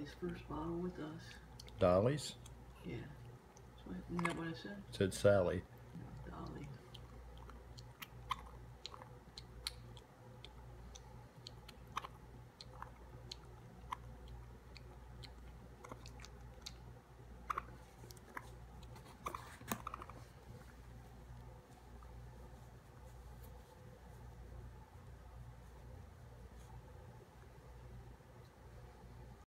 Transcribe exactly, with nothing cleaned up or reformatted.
Dolly's first bottle with us. Dolly's? Yeah. Isn't that what I said? Said Sally.